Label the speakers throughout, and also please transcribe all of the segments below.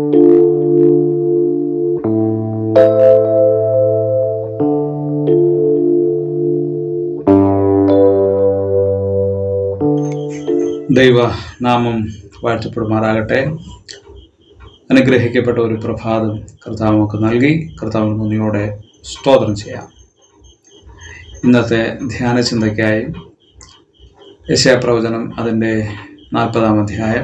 Speaker 1: ദൈവ നാമം വാഴ്ത്തപ്പെടുമാറാകട്ടെ. അനുഗ്രഹിക്കപ്പെട്ട ഒരു പ്രഭാതം കർത്താവ് നമുക്ക് നൽകി. കർത്താവിന് നന്ദിയോടെ സ്തോത്രം ചെയ്യാം. ഇന്നത്തെ ധ്യാന ചിന്തയ്ക്കായി യെശയ്യാപ്രവചനം അതിൻ്റെ 40-ാം അധ്യായം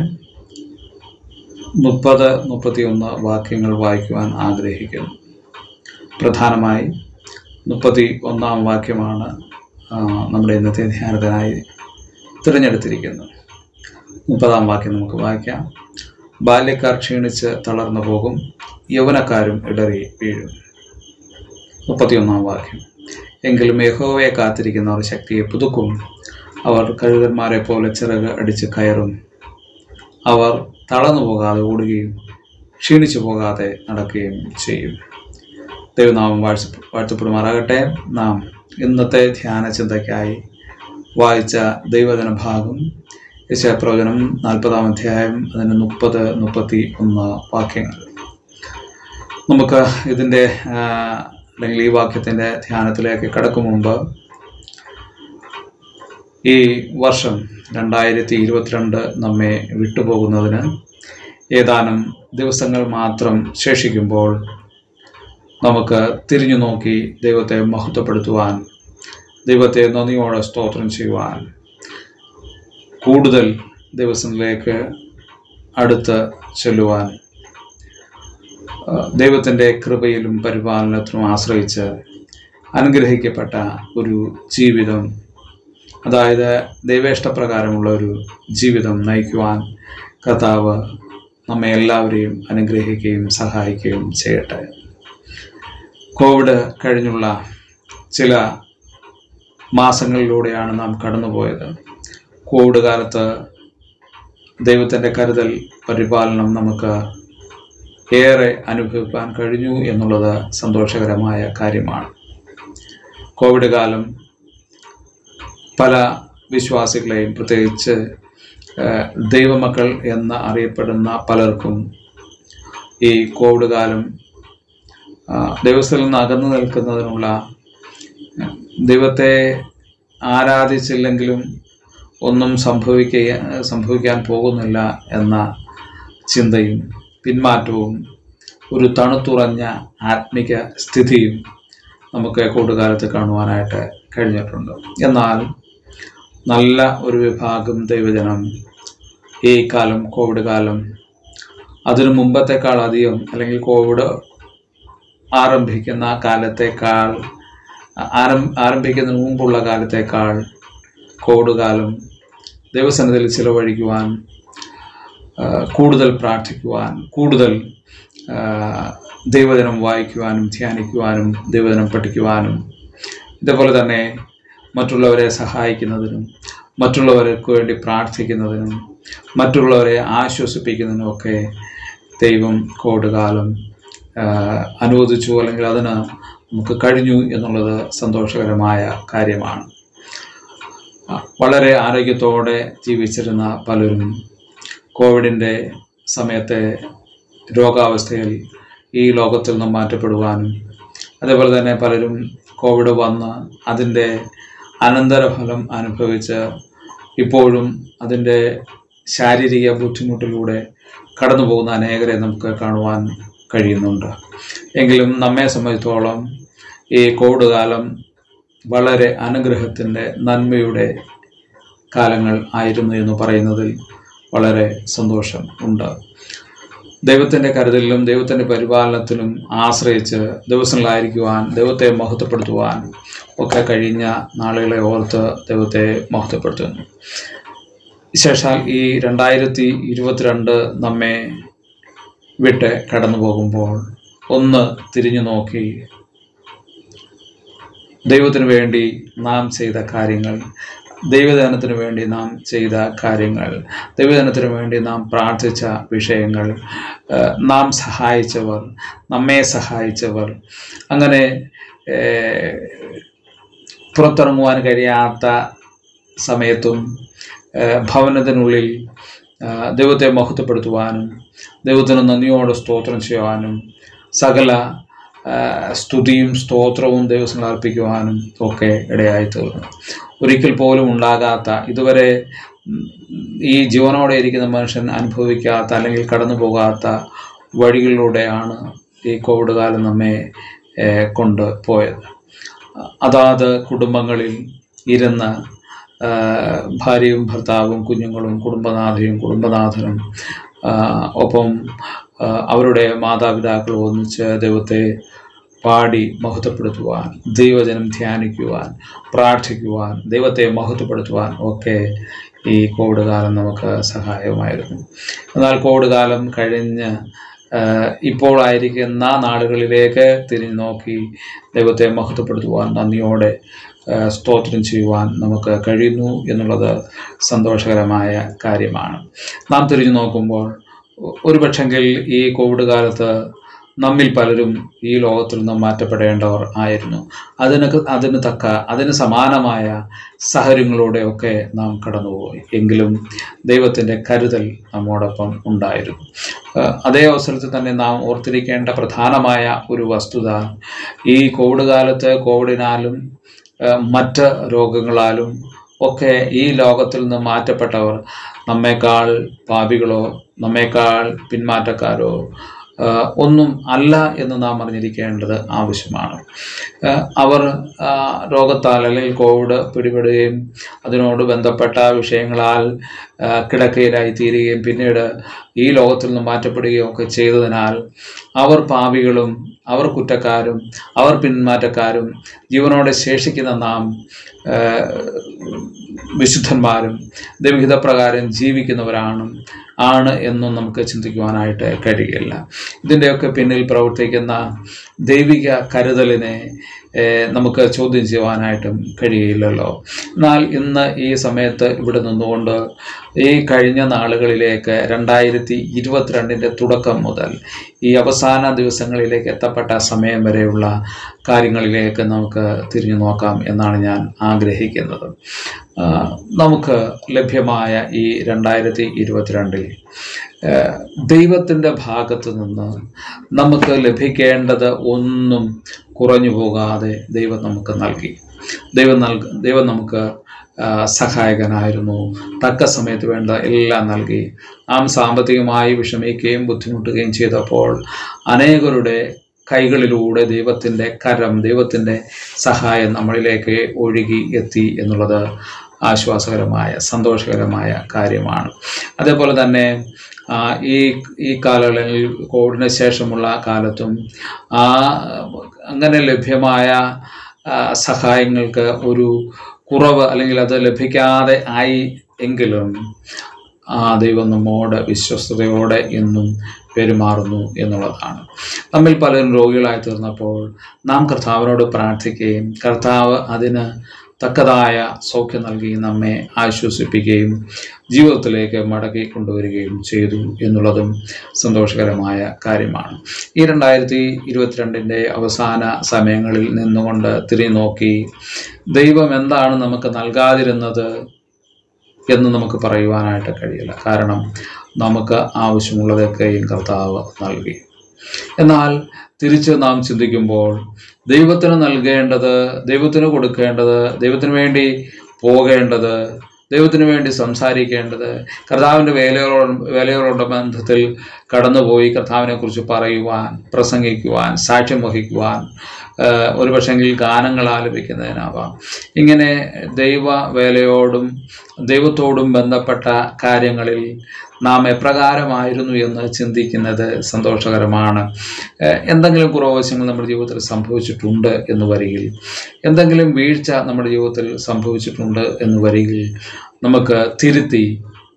Speaker 1: 30-31 വാക്യങ്ങൾ വായിക്കുവാൻ ആഗ്രഹിക്കുന്നു. പ്രധാനമായി 31-ാം വാക്യമാണ് നമ്മുടെ ഇന്നത്തെ ധ്യാനത്തിനായി തിരഞ്ഞെടുത്തിരിക്കുന്നത്. 30-ാം വാക്യം നമുക്ക് വായിക്കാം. ബാല്യക്കാർ ക്ഷീണിച്ച് തളർന്നു പോകും, യൗവനക്കാരും ഇടറി വീഴും. 31-ാം വാക്യം. എങ്കിലും യഹോവയെ കാത്തിരിക്കുന്നവർ ശക്തിയെ പുതുക്കും, അവർ കഴുകന്മാരെ പോലെ ചിറക് അടിച്ച് കയറും. അവർ തളർന്നു പോകാതെ ഓടുകയും ക്ഷീണിച്ചു പോകാതെ നടക്കുകയും ചെയ്യും. ദൈവനാമം വാഴ്ത്തപ്പെടുമാറാകട്ടെ. നാം ഇന്നത്തെ ധ്യാന ചിന്തയ്ക്കായി വായിച്ച ദൈവവചന ഭാഗം യെശയ്യാപ്രവചനം 40-ാം അധ്യായം അതിന് 30-31 വാക്യങ്ങൾ. നമുക്ക് ഇതിൻ്റെ അല്ലെങ്കിൽ ഈ വാക്യത്തിൻ്റെ ധ്യാനത്തിലേക്ക് കടക്കും മുമ്പ് ഈ വർഷം 2022 നമ്മെ വിട്ടുപോകുന്നതിന് ഏതാനും ദിവസങ്ങൾ മാത്രം ശേഷിക്കുമ്പോൾ നമുക്ക് തിരിഞ്ഞു നോക്കി ദൈവത്തെ മഹത്വപ്പെടുത്തുവാൻ, ദൈവത്തെ നന്ദിയോടെ സ്തോത്രം ചെയ്യുവാൻ, കൂടുതൽ ദിവസങ്ങളിലേക്ക് അടുത്ത് ചെല്ലുവാൻ, ദൈവത്തിൻ്റെ കൃപയിലും പരിപാലനത്തിലും ആശ്രയിച്ച് അനുഗ്രഹിക്കപ്പെട്ട ഒരു ജീവിതം, അതായത് ദൈവേഷ്ടപ്രകാരമുള്ള ഒരു ജീവിതം നയിക്കുവാൻ കർത്താവ് നമ്മെ എല്ലാവരെയും അനുഗ്രഹിക്കുകയും സഹായിക്കുകയും ചെയ്യട്ടെ. കോവിഡ് കഴിഞ്ഞുള്ള ചില മാസങ്ങളിലൂടെയാണ് നാം കടന്നുപോയത്. കോവിഡ് കാലത്ത് ദൈവത്തിൻ്റെ കരുതൽ, പരിപാലനം നമുക്ക് ഏറെ അനുഭവിക്കാൻ കഴിഞ്ഞു എന്നുള്ളത് സന്തോഷകരമായ കാര്യമാണ്. കോവിഡ് കാലം പല വിശ്വാസികളെയും, പ്രത്യേകിച്ച് ദൈവമക്കൾ എന്ന് അറിയപ്പെടുന്ന പലർക്കും ഈ കോവിഡ് കാലം ദൈവത്തിൽ നിന്ന് അകന്നു നിൽക്കുന്നതിനുള്ള, ദൈവത്തെ ആരാധിച്ചില്ലെങ്കിലും ഒന്നും സംഭവിക്കാൻ പോകുന്നില്ല എന്ന ചിന്തയും പിന്മാറ്റവും ഒരു തണുത്തുറഞ്ഞ ആത്മിക സ്ഥിതിയും നമുക്ക് കോവിഡ് കാലത്ത് കാണുവാനായിട്ട് കഴിഞ്ഞിട്ടുണ്ട്. എന്നാൽ നല്ല ഒരു വിഭാഗം ദൈവജനം ഈ കാലം, കോവിഡ് കാലം അതിനു മുമ്പത്തേക്കാൾ അധികം, അല്ലെങ്കിൽ കോവിഡ് ആരംഭിക്കുന്ന കാലത്തേക്കാൾ, ആരംഭിക്കുന്നതിന് മുമ്പുള്ള കാലത്തേക്കാൾ കോവിഡ് കാലം ദൈവസന്നിധിയിൽ ചിലവഴിക്കുവാൻ, കൂടുതൽ പ്രാർത്ഥിക്കുവാൻ, കൂടുതൽ ദൈവവചനം വായിക്കുവാനും ധ്യാനിക്കുവാനും ദൈവവചനം പഠിക്കുവാനും, ഇതേപോലെ തന്നെ മറ്റുള്ളവരെ സഹായിക്കുന്നതിനും, മറ്റുള്ളവർക്ക് വേണ്ടി പ്രാർത്ഥിക്കുന്നതിനും, മറ്റുള്ളവരെ ആശ്വസിപ്പിക്കുന്നതിനും ഒക്കെ ദൈവം കോവിഡ് കാലം അനുവദിച്ചു, അല്ലെങ്കിൽ അതിന് നമുക്ക് കഴിഞ്ഞു എന്നുള്ളത് സന്തോഷകരമായ കാര്യമാണ്. വളരെ ആരോഗ്യത്തോടെ ജീവിച്ചിരുന്ന പലരും കോവിഡിൻ്റെ സമയത്തെ രോഗാവസ്ഥയിൽ ഈ ലോകത്തിൽ നിന്നും മാറ്റപ്പെടുവാനും, അതേപോലെ തന്നെ പലരും കോവിഡ് വന്ന് അതിൻ്റെ അനന്തരഫലം അനുഭവിച്ച് ഇപ്പോഴും അതിൻ്റെ ശാരീരിക ബുദ്ധിമുട്ടിലൂടെ കടന്നു പോകുന്ന അനേകരെ നമുക്ക് കാണുവാൻ കഴിയുന്നുണ്ട്. എങ്കിലും നമ്മെ സംബന്ധിച്ചോളം ഈ കോവിഡ് കാലം വളരെ അനുഗ്രഹത്തിൻ്റെ, നന്മയുടെ കാലങ്ങൾ ആയിരുന്നു എന്ന് പറയുന്നതിൽ വളരെ സന്തോഷം ഉണ്ട്. ദൈവത്തിൻ്റെ കരുതലിലും ദൈവത്തിൻ്റെ പരിപാലനത്തിലും ആശ്രയിച്ച് ദിവസങ്ങളായിരിക്കുവാൻ, ദൈവത്തെ മഹത്വപ്പെടുത്തുവാൻ ഒക്കെ കഴിഞ്ഞ നാളുകളെ ഓർത്ത് ദൈവത്തെ മഹത്വപ്പെടുത്തുന്നു. വിശേഷാൽ ഈ 2022 നമ്മെ വിട്ട് കടന്നു പോകുമ്പോൾ ഒന്ന് തിരിഞ്ഞു നോക്കി ദൈവത്തിന് വേണ്ടി നാം ചെയ്ത കാര്യങ്ങൾ, ദൈവദാനത്തിന് വേണ്ടി നാം ചെയ്ത കാര്യങ്ങൾ, ദൈവദാനത്തിന് വേണ്ടി നാം പ്രാർത്ഥിച്ച വിഷയങ്ങൾ, നാം സഹായിച്ചവർ, നമ്മെ സഹായിച്ചവർ, അങ്ങനെ പുറത്തിറങ്ങുവാൻ കഴിയാത്ത സമയത്തും ഭവനത്തിനുള്ളിൽ ദൈവത്തെ മഹത്വപ്പെടുത്തുവാനും ദൈവത്തിന് നന്ദിയോടെ സ്തോത്രം ചെയ്യുവാനും സകല സ്തുതിയും സ്തോത്രവും ദൈവത്തിന് അർപ്പിക്കുവാനും ഒക്കെ ഇടയായി തീർന്നു. ഒരിക്കൽ പോലും ഉണ്ടാകാത്ത, ഇതുവരെ ഈ ജീവനോടെ ഇരിക്കുന്ന മനുഷ്യൻ അനുഭവിക്കാത്ത അല്ലെങ്കിൽ കടന്നു പോകാത്ത വഴികളിലൂടെയാണ് ഈ കോവിഡ് കാലം നമ്മെ കൊണ്ടുപോയത്. അതാത് കുടുംബങ്ങളിൽ ഇരുന്ന് ഭാര്യയും ഭർത്താവും കുഞ്ഞുങ്ങളും കുടുംബനാഥനും ഒപ്പം അവരുടെ മാതാപിതാക്കളും ഒന്നിച്ച് ദൈവത്തെ പാടി മഹത്വപ്പെടുത്തുവാൻ, ദൈവജനം ധ്യാനിക്കുവാൻ, പ്രാർത്ഥിക്കുവാൻ, ദൈവത്തെ മഹത്വപ്പെടുത്തുവാൻ ഒക്കെ ഈ കോവിഡ് കാലം നമുക്ക് സഹായകമായിരുന്നു. എന്നാൽ കോവിഡ് കാലം കഴിഞ്ഞ് ഇപ്പോൾ ആയിരിക്കുന്ന നാളുകളിലേക്ക് തിരിഞ്ഞു നോക്കി ദൈവത്തെ മഹത്വപ്പെടുത്തുവാൻ, നന്ദിയോടെ സ്തോത്രം ചെയ്യുവാൻ നമുക്ക് കഴിയുന്നു എന്നുള്ളത് സന്തോഷകരമായ കാര്യമാണ്. നാം തിരിഞ്ഞു നോക്കുമ്പോൾ ഒരുപക്ഷെങ്കിൽ ഈ കോവിഡ് കാലത്ത് നമ്മിൽ പലരും ഈ ലോകത്തിൽ നിന്നും മാറ്റപ്പെടേണ്ടവർ ആയിരുന്നു. അതിന് സമാനമായ സാഹചര്യങ്ങളിലൂടെയൊക്കെ നാം കടന്നുപോയി. എങ്കിലും ദൈവത്തിൻ്റെ കരുതൽ നമ്മോടൊപ്പം ഉണ്ടായിരുന്നു. അതേ അവസരത്തിൽ തന്നെ നാം ഓർത്തിരിക്കേണ്ട പ്രധാനമായ ഒരു വസ്തുത, ഈ കോവിഡ് കാലത്ത് കോവിഡിനാലും മറ്റ് രോഗങ്ങളാലും ഒക്കെ ഈ ലോകത്തിൽ നിന്ന് മാറ്റപ്പെട്ടവർ നമ്മേക്കാൾ പാപികളോ നമ്മേക്കാൾ പിന്മാറ്റക്കാരോ ഒന്നും അല്ല എന്ന് നാം അറിഞ്ഞിരിക്കേണ്ടത് ആവശ്യമാണ്. അവർ രോഗത്താൽ അല്ലെങ്കിൽ കോവിഡ് പിടിപെടുകയും അതിനോട് ബന്ധപ്പെട്ട വിഷയങ്ങളാൽ കിടക്കയിലായി തീരുകയും പിന്നീട് ഈ ലോകത്തിൽ നിന്ന് മാറ്റപ്പെടുകയും ഒക്കെ ചെയ്തതിനാൽ അവർ പാപികളും അവർ കുറ്റക്കാരും അവർ പിന്മാറ്റക്കാരും ജീവനോടെ ശേഷിക്കുന്ന നാം വിശുദ്ധന്മാരും ദൈവഹിതപ്രകാരം ജീവിക്കുന്നവരാണ് എന്നും നമുക്ക് ചിന്തിക്കുവാനായിട്ട് കഴിയില്ല. ഇതിൻ്റെയൊക്കെ പിന്നിൽ പ്രവർത്തിക്കുന്ന ദൈവിക കരുതലിനെ നമുക്ക് ചോദ്യം ചെയ്യുവാനായിട്ടും കഴിയില്ലല്ലോ. എന്നാൽ ഇന്ന് ഈ സമയത്ത് ഇവിടെ നിന്നുകൊണ്ട് ഈ കഴിഞ്ഞ നാളുകളിലേക്ക് 2022 തുടക്കം മുതൽ ഈ അവസാന ദിവസങ്ങളിലേക്ക് എത്തപ്പെട്ട സമയം വരെയുള്ള കാര്യങ്ങളിലേക്ക് നമുക്ക് തിരിഞ്ഞു നോക്കാം എന്നാണ് ഞാൻ ആഗ്രഹിക്കുന്നത്. നമുക്ക് ലഭ്യമായ ഈ 2022 ദൈവത്തിൻ്റെ ഭാഗത്തു നിന്ന് നമുക്ക് ലഭിക്കേണ്ടത് ഒന്നും കുറഞ്ഞു പോകാതെ ദൈവം നമുക്ക് നൽകി. ദൈവം നമുക്ക് സഹായകനായിരുന്നു. തക്ക സമയത്ത് വേണ്ട എല്ലാം നൽകി. നാം സാമ്പത്തികമായി വിഷമിക്കുകയും ബുദ്ധിമുട്ടുകയും ചെയ്തപ്പോൾ അനേകരുടെ കൈകളിലൂടെ ദൈവത്തിൻ്റെ കരം, ദൈവത്തിൻ്റെ സഹായം നമ്മളിലേക്ക് ഒഴുകി എത്തി എന്നുള്ളത് ആശ്വാസകരമായ സന്തോഷകരമായ കാര്യമാണ്. അതേപോലെ തന്നെ ഈ കാലയളവിൽ കോവിഡിന് ശേഷമുള്ള കാലത്തും അങ്ങനെ ലഭ്യമായ സഹായങ്ങൾക്ക് ഒരു കുറവ് അല്ലെങ്കിൽ അത് ലഭിക്കാതെ ആയി എങ്കിലും ദൈവം നമ്മോട് വിശ്വസ്തയോടെ എന്നും പെരുമാറുന്നു എന്നുള്ളതാണ്. നമ്മിൽ പലരും രോഗികളായി തീർന്നപ്പോൾ നാം കർത്താവിനോട് പ്രാർത്ഥിക്കുകയും കർത്താവ് അതിന് തക്കതായ സൗഖ്യം നൽകി നമ്മെ ആശ്വസിപ്പിക്കുകയും ജീവിതത്തിലേക്ക് മടക്കി കൊണ്ടുവരികയും ചെയ്തു എന്നുള്ളതും സന്തോഷകരമായ കാര്യമാണ്. ഈ 2022 അവസാന സമയങ്ങളിൽ നിന്നുകൊണ്ട് തിരിഞ്ഞു നോക്കി ദൈവം എന്താണ് നമുക്ക് നൽകാതിരുന്നത് എന്ന് നമുക്ക് പറയുവാനായിട്ട് കഴിയില്ല. കാരണം നമുക്ക് ആവശ്യമുള്ളതൊക്കെയും കർത്താവ് നൽകി. എന്നാൽ തിരിച്ച് നാം ചിന്തിക്കുമ്പോൾ ദൈവത്തിന് നൽകേണ്ടത്, ദൈവത്തിന് കൊടുക്കേണ്ടത്, ദൈവത്തിന് വേണ്ടി പോകേണ്ടത്, ദൈവത്തിന് വേണ്ടി സംസാരിക്കേണ്ടത്, കർത്താവിൻ്റെ വേലകളോട് ബന്ധത്തിൽ കടന്നുപോയി കർത്താവിനെക്കുറിച്ച് പറയുവാൻ, പ്രസംഗിക്കുവാൻ, സാക്ഷ്യം വഹിക്കുവാൻ, ഒരു പക്ഷെങ്കിൽ ഗാനങ്ങൾ ആലപിക്കുന്നതിനാവാം. ഇങ്ങനെ ദൈവവേലയോടും ദൈവത്തോടും ബന്ധപ്പെട്ട കാര്യങ്ങളിൽ നാം എപ്രകാരമായിരുന്നു എന്ന് ചിന്തിക്കുന്നത് സന്തോഷകരമാണ്. എന്തെങ്കിലും കുറവശങ്ങൾ നമ്മുടെ ജീവിതത്തിൽ സംഭവിച്ചിട്ടുണ്ട് എന്ന് വരികിൽ, എന്തെങ്കിലും വീഴ്ച നമ്മുടെ ജീവിതത്തിൽ സംഭവിച്ചിട്ടുണ്ട് എന്ന് വരികിൽ നമുക്ക് തിരുത്തി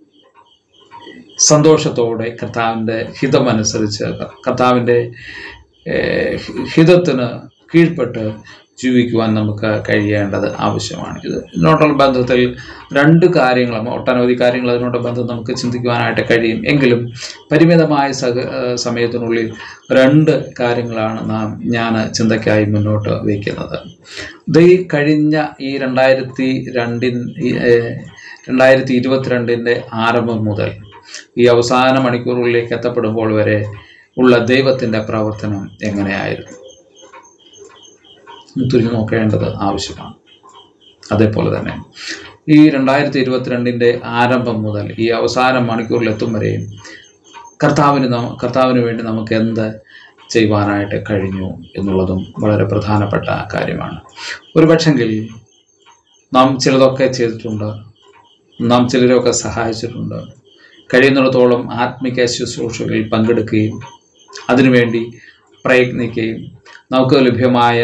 Speaker 1: സന്തോഷത്തോടെ കർത്താവിൻ്റെ ഹിതമനുസരിച്ച് കർത്താവിൻ്റെ ഹിതത്തിന് കീഴ്പ്പെട്ട് ജീവിക്കുവാൻ നമുക്ക് കഴിയേണ്ടത് ആവശ്യമാണ്. ഇതിനോടുള്ള ബന്ധത്തിൽ രണ്ട് കാര്യങ്ങളും, ഒട്ടനവധി കാര്യങ്ങൾ അതിനോട് ബന്ധം നമുക്ക് ചിന്തിക്കുവാനായിട്ട് കഴിയും. എങ്കിലും പരിമിതമായ സമയത്തിനുള്ളിൽ രണ്ട് കാര്യങ്ങളാണ് ഞാൻ ചിന്തയ്ക്കായി മുന്നോട്ട് വയ്ക്കുന്നത്. കഴിഞ്ഞ ഈ 2022 ആരംഭം മുതൽ ഈ അവസാന മണിക്കൂറുകളിലേക്ക് എത്തപ്പെടുമ്പോൾ വരെ ഉള്ള ദൈവത്തിൻ്റെ പ്രവർത്തനം എങ്ങനെയായിരുന്നു തിരിഞ്ഞു നോക്കേണ്ടത് ആവശ്യമാണ്. അതേപോലെ തന്നെ ഈ 2022 ആരംഭം മുതൽ ഈ അവസാന മണിക്കൂറിലെത്തും വരെയും കർത്താവിന് വേണ്ടി നമുക്ക് എന്ത് ചെയ്യുവാനായിട്ട് കഴിഞ്ഞു എന്നുള്ളതും വളരെ പ്രധാനപ്പെട്ട കാര്യമാണ്. ഒരുപക്ഷെങ്കിൽ നാം ചിലതൊക്കെ ചെയ്തിട്ടുണ്ട്, നാം ചിലരൊക്കെ സഹായിച്ചിട്ടുണ്ട്. കഴിയുന്നിടത്തോളം ആത്മിക ശുശ്രൂഷകളിൽ പങ്കെടുക്കുകയും അതിനുവേണ്ടി പ്രയത്നിക്കുകയും നമുക്ക് ലഭ്യമായ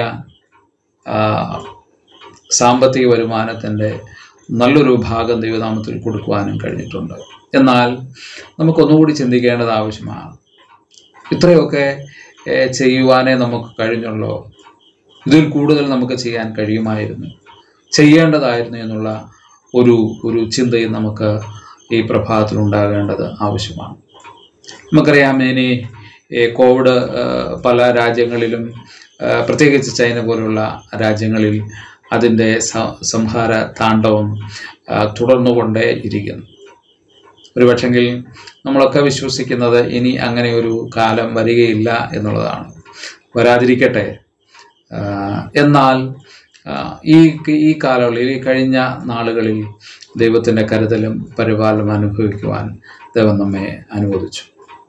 Speaker 1: സാമ്പത്തിക വരുമാനത്തിൻ്റെ നല്ലൊരു ഭാഗം ദൈവനാമത്തിൽ കൊടുക്കുവാനും കഴിഞ്ഞിട്ടുണ്ട്. എന്നാൽ നമുക്കൊന്നുകൂടി ചിന്തിക്കേണ്ടത് ആവശ്യമാണ്. ഇത്രയൊക്കെ ചെയ്യുവാനേ നമുക്ക് കഴിഞ്ഞുള്ളൂ, ഇതിൽ കൂടുതൽ നമുക്ക് ചെയ്യാൻ കഴിയുമായിരുന്നു, ചെയ്യേണ്ടതായിരുന്നു എന്നുള്ള ഒരു ചിന്തയും നമുക്ക് ഈ പ്രഭാതത്തിൽ ഉണ്ടാകേണ്ടത് ആവശ്യമാണ്. നമുക്കറിയാം, ഇനി കോവിഡ് പല രാജ്യങ്ങളിലും, പ്രത്യേകിച്ച് ചൈന പോലുള്ള രാജ്യങ്ങളിൽ അതിൻ്റെ സംഹാര താണ്ഡവം തുടർന്നുകൊണ്ടേ ഇരിക്കുന്നു. ഒരുപക്ഷെങ്കിൽ നമ്മളൊക്കെ വിശ്വസിക്കുന്നത് ഇനി അങ്ങനെ ഒരു കാലം വരികയില്ല എന്നുള്ളതാണ്. വരാതിരിക്കട്ടെ. എന്നാൽ ഈ കാലങ്ങളിൽ, ഈ കഴിഞ്ഞ നാളുകളിൽ ദൈവത്തിൻ്റെ കരുതലും പരിപാലനം അനുഭവിക്കുവാൻ ദൈവം നമ്മെ അനുവദിച്ചു.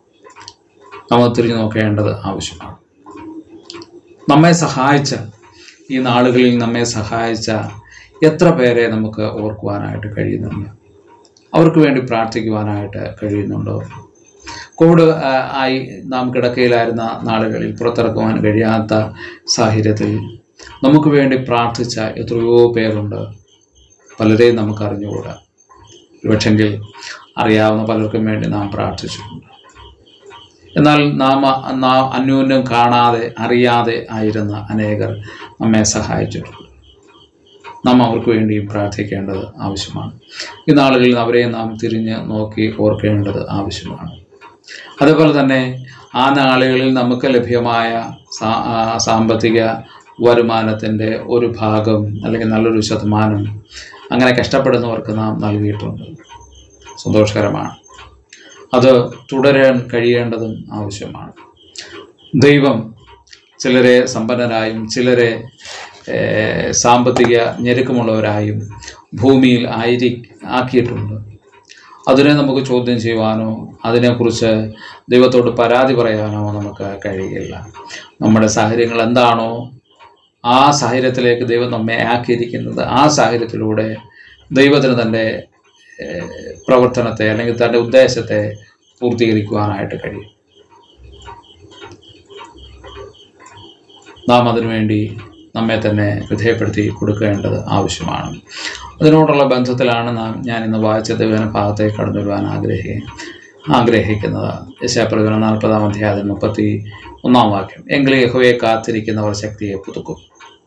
Speaker 1: നമ്മൾ തിരിഞ്ഞു നോക്കേണ്ടത് ആവശ്യമാണ്. നമ്മെ സഹായിച്ച ഈ നാളുകളിൽ നമ്മെ സഹായിച്ച എത്ര പേരെ നമുക്ക് ഓർക്കുവാനായിട്ട് കഴിയുന്നുണ്ട്, അവർക്ക് വേണ്ടി പ്രാർത്ഥിക്കുവാനായിട്ട് കഴിയുന്നുണ്ടോ? കോവിഡ് ആയി നാം കിടക്കയിലായിരുന്ന നാളുകളിൽ പുറത്തിറക്കുവാൻ കഴിയാത്ത സാഹചര്യത്തിൽ നമുക്ക് വേണ്ടി പ്രാർത്ഥിച്ച എത്രയോ പേരുണ്ട്. പലരെയും നമുക്ക് അറിഞ്ഞുകൂടാ. ഒരുപക്ഷെങ്കിൽ അറിയാവുന്ന പലർക്കും വേണ്ടി നാം പ്രാർത്ഥിച്ചിട്ടുണ്ട്. എന്നാൽ നാം അന്യോന്യം കാണാതെ അറിയാതെ ആയിരുന്ന അനേകർ നമ്മെ സഹായിച്ചിട്ടുണ്ട്. നാം അവർക്ക് വേണ്ടിയും പ്രാർത്ഥിക്കേണ്ടത് ആവശ്യമാണ്. ഈ നാളുകളിൽ അവരെ നാം തിരിഞ്ഞ് നോക്കി ഓർക്കേണ്ടത് ആവശ്യമാണ്. അതുപോലെ തന്നെ ആ നാളുകളിൽ നമുക്ക് ലഭ്യമായ സാമ്പത്തിക വരുമാനത്തിൻ്റെ ഒരു ഭാഗം അല്ലെങ്കിൽ നല്ലൊരു ശതമാനം അങ്ങനെ കഷ്ടപ്പെടുന്നവർക്ക് നാം നൽകിയിട്ടുണ്ട്. സന്തോഷകരമാണ്. അത് തുടരാൻ കഴിയേണ്ടതും ആവശ്യമാണ്. ദൈവം ചിലരെ സമ്പന്നരായും ചിലരെ സാമ്പത്തിക ഞെരുക്കമുള്ളവരായും ഭൂമിയിൽ ആക്കിയിട്ടുണ്ട്. അതിനെ നമുക്ക് ചോദ്യം ചെയ്യുവാനോ അതിനെക്കുറിച്ച് ദൈവത്തോട് പരാതി പറയാനോ നമുക്ക് കഴിയില്ല. നമ്മുടെ സാഹചര്യങ്ങൾ എന്താണോ ആ സാഹചര്യത്തിലേക്ക് ദൈവം നമ്മെ ആക്കിയിരിക്കുന്നത്, ആ സാഹചര്യത്തിലൂടെ ദൈവത്തിന് തൻ്റെ പ്രവർത്തനത്തെ അല്ലെങ്കിൽ തൻ്റെ ഉദ്ദേശത്തെ പൂർത്തീകരിക്കുവാനായിട്ട് കഴിയും. നാം അതിനുവേണ്ടി നമ്മെ തന്നെ വിധേയപ്പെടുത്തി കൊടുക്കേണ്ടത് ആവശ്യമാണ്. അതിനോടുള്ള ബന്ധത്തിലാണ് ഞാൻ ഇന്ന് വായിച്ച ദൈവന ഭാഗത്തേക്ക് കടന്നു വരുവാൻ ആഗ്രഹിക്കുന്നത്. യെശയ്യാപ്രവചനം 40-ാം അധ്യായം 31-ാം വാക്യം. എങ്കിലും യഹോവയെ കാത്തിരിക്കുന്നവർ ശക്തിയെ പുതുക്കും,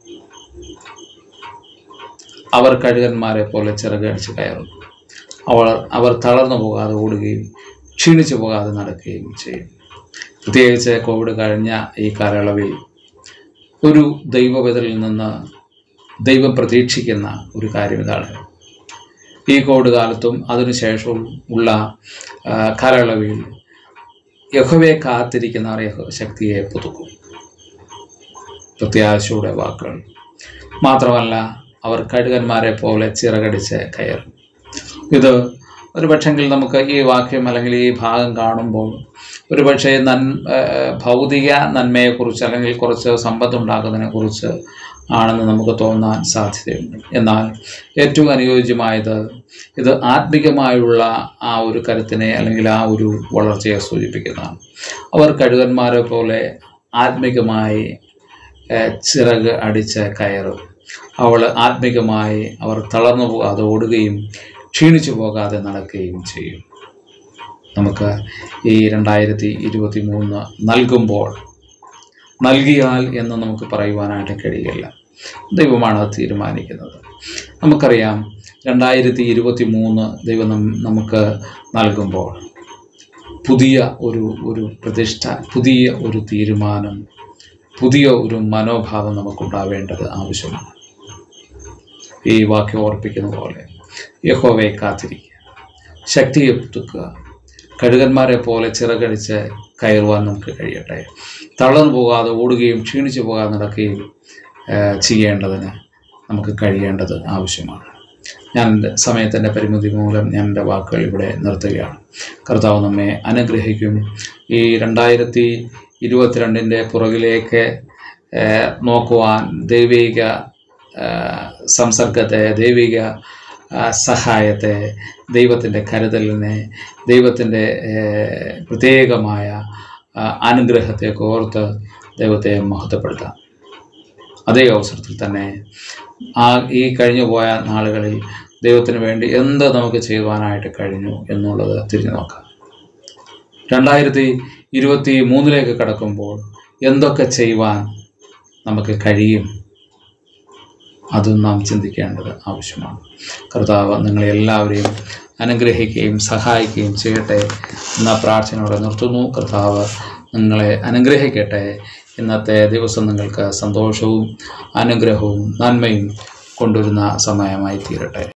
Speaker 1: അവർ കഴുകന്മാരെ പോലെ ചിറകടിച്ച് കയറും, അവർ തളർന്നു പോകാതെ ഓടുകയും ക്ഷീണിച്ചു പോകാതെ നടക്കുകയും ചെയ്യും. പ്രത്യേകിച്ച് കോവിഡ് കഴിഞ്ഞ ഈ കാലയളവിൽ ഒരു ദൈവവേദനയിൽ നിന്ന് ദൈവം പ്രതീക്ഷിക്കുന്ന ഒരു കാര്യം ഇതാണ്. ഈ കോവിഡ് കാലത്തും അതിനുശേഷവും ഉള്ള കാലയളവിൽ യഹോവയെ കാത്തിരിക്കുന്നവർ ശക്തിയെ പുതുക്കും. പ്രത്യാശയുടെ വാക്കുകൾ മാത്രമല്ല, അവർ കഴുകന്മാരെ പോലെ ചിറകടിച്ച് കയറും. ഇത് ഒരുപക്ഷെങ്കിൽ നമുക്ക് ഈ വാക്യം അല്ലെങ്കിൽ ഈ ഭാഗം കാണുമ്പോൾ ഒരുപക്ഷെ ഭൗതിക നന്മയെക്കുറിച്ച് അല്ലെങ്കിൽ കുറച്ച് സമ്പത്തുണ്ടാക്കുന്നതിനെക്കുറിച്ച് ആണെന്ന് നമുക്ക് തോന്നാൻ സാധ്യതയുണ്ട്. എന്നാൽ ഏറ്റവും അനുയോജ്യമായത് ഇത് ആത്മികമായുള്ള ആ ഒരു കരുത്തിനെ അല്ലെങ്കിൽ ആ ഒരു വളർച്ചയെ സൂചിപ്പിക്കുന്നതാണ്. അവർ കഴുകന്മാരെ പോലെ ആത്മികമായി ചിറക് അടിച്ച് കയറും. ആത്മികമായി അവർ തളർന്നു പോകാതെ ഓടുകയും ക്ഷീണിച്ചു പോകാതെ നടക്കുകയും ചെയ്യും. നമുക്ക് ഈ 2023 നൽകിയാൽ എന്ന് നമുക്ക് പറയുവാനായിട്ട് കഴിയില്ല. ദൈവമാണ് അത് തീരുമാനിക്കുന്നത്. നമുക്കറിയാം 2023 ദൈവം നമുക്ക് നൽകുമ്പോൾ പുതിയ ഒരു പ്രതിഷ്ഠ, പുതിയ ഒരു തീരുമാനം, പുതിയ ഒരു മനോഭാവം നമുക്കുണ്ടാവേണ്ടത് ആവശ്യമാണ്. ഈ വാക്യം ഓർപ്പിക്കുന്ന പോലെ യഹോവയെ കാത്തിരിക്കുക, ശക്തിയെ പുതുക്കുക, കഴുകന്മാരെ പോലെ ചിറകടിച്ച് കയറുവാൻ നമുക്ക് കഴിയട്ടെ. തളർന്നു പോകാതെ ഓടുകയും ക്ഷീണിച്ചു പോകാതെ നടക്കുകയും ചെയ്യേണ്ടതിന് നമുക്ക് കഴിയേണ്ടത് ആവശ്യമാണ്. ഞാൻ എൻ്റെ സമയത്തിൻ്റെ പരിമിതി മൂലം ഞാൻ എൻ്റെ വാക്കുകൾ ഇവിടെ നിർത്തുകയാണ്. കർത്താവ് നമ്മെ അനുഗ്രഹിക്കും. ഈ 2022 പുറകിലേക്ക് നോക്കുവാൻ ദൈവിക സംസർഗത്തെ, ദൈവിക സഹായത്തെ, ദൈവത്തിൻ്റെ കരുതലിനെ, ദൈവത്തിൻ്റെ പ്രത്യേകമായ അനുഗ്രഹത്തെ ഓർത്ത് ദൈവത്തെ മഹത്വപ്പെടുത്താം. അതേ അവസരത്തിൽ തന്നെ ഈ കഴിഞ്ഞു പോയ നാളുകളിൽ ദൈവത്തിന് വേണ്ടി എന്ത് നമുക്ക് ചെയ്യുവാനായിട്ട് കഴിഞ്ഞു എന്നുള്ളത് തിരിഞ്ഞു നോക്കാം. 2023 കടക്കുമ്പോൾ എന്തൊക്കെ ചെയ്യുവാൻ നമുക്ക് കഴിയും, അതും നാം ചിന്തിക്കേണ്ടത് ആവശ്യമാണ്. കർത്താവ് നിങ്ങളെല്ലാവരെയും അനുഗ്രഹിക്കുകയും സഹായിക്കുകയും ചെയ്യട്ടെ എന്ന പ്രാർത്ഥനയോടെ നിർത്തുന്നു. കർത്താവ് നിങ്ങളെ അനുഗ്രഹിക്കട്ടെ. ഇന്നത്തെ ദിവസം നിങ്ങൾക്ക് സന്തോഷവും അനുഗ്രഹവും നന്മയും കൊണ്ടുവരുന്ന സമയമായി തീരട്ടെ.